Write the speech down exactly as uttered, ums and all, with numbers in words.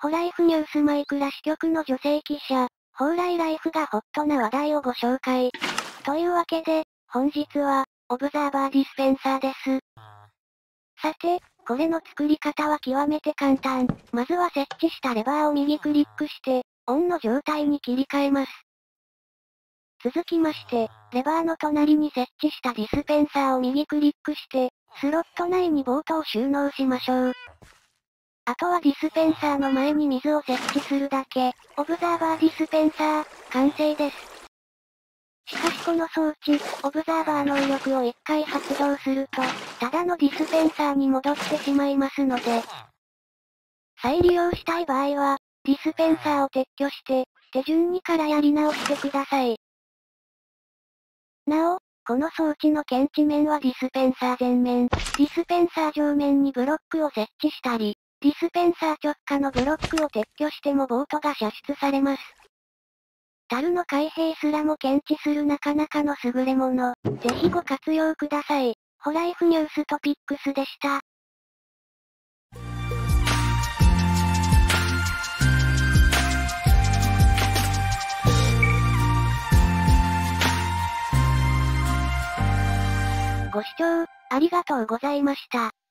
ホライフニュースマイクラ支局の女性記者、蓬莱ライフがホットな話題をご紹介。というわけで、本日は、オブザーバーディスペンサーです。さて、これの作り方は極めて簡単。まずは設置したレバーを右クリックして、オンの状態に切り替えます。続きまして、レバーの隣に設置したディスペンサーを右クリックして、スロット内にボートを収納しましょう。あとはディスペンサーの前に水を設置するだけ。オブザーバーディスペンサー、完成です。しかしこの装置、オブザーバー能力をいっかい発動すると、ただのディスペンサーに戻ってしまいますので、再利用したい場合は、ディスペンサーを撤去して、手順にからやり直してください。なお、この装置の検知面はディスペンサー前面、ディスペンサー上面にブロックを設置したり、ディスペンサー直下のブロックを撤去してもボートが射出されます。樽の開閉すらも検知するなかなかの優れもの。ぜひご活用ください。ホライフニューストピックスでした。ご視聴、ありがとうございました。